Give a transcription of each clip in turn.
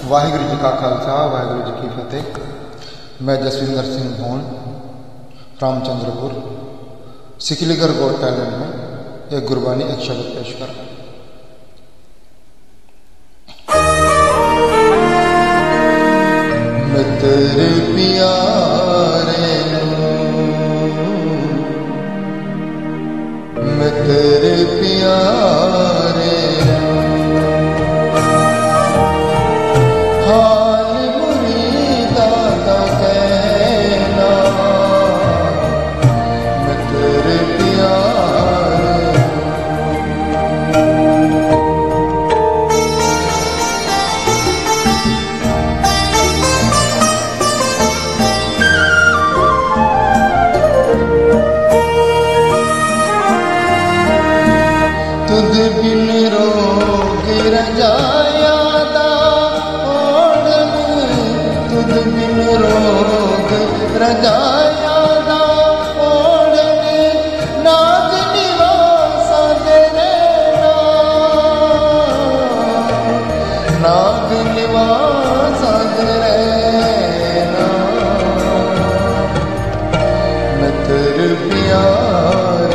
वाहिगुरु जी का खालसा वाहिगुरु जी की फतेह। मैं जसविंदर सिंह भोन रामचंद्रपुर सिकलीगढ़ गौड़ टैलेंट में एक गुरबानी एक शब्द पेश कर रहा हूं। मैं तेरे प्यारे मैं तेरे प्यारे तुद बिन रोग रजाया दा ओढ़न तुद बिन रोग रजाया दा ओढ़न नाग निवास तेरे नाग निवास तेरे मैं तेरे प्यारे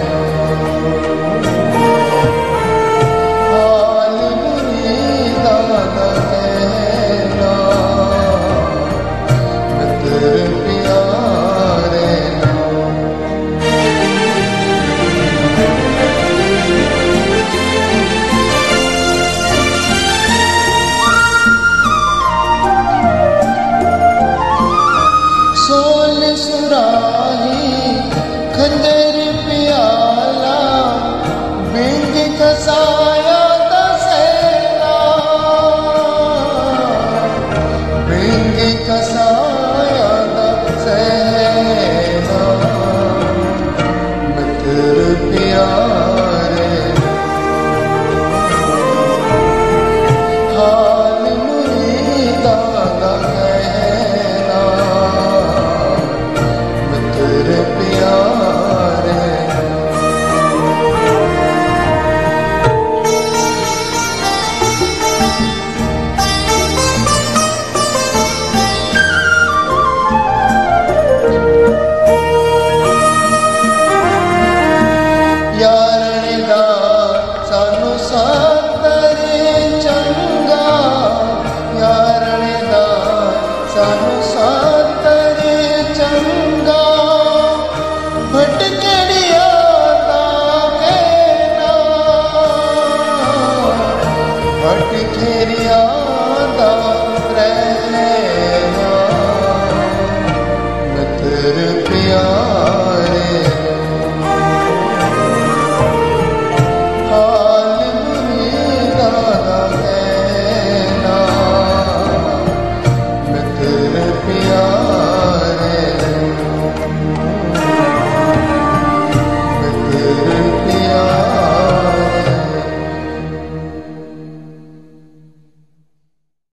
सुराही खंजर प्याला बिंग कसाया दसेना बिंग कसाया दसेना मैं तेरे प्यारे हाल मुरीदा दा कहना तेरे प्यारे यारने दा सानू सातरे चंगा यारने दा सानू सातरे चंगा भटकड़िया भटखेरिया दा रहना मैं तेरे प्यार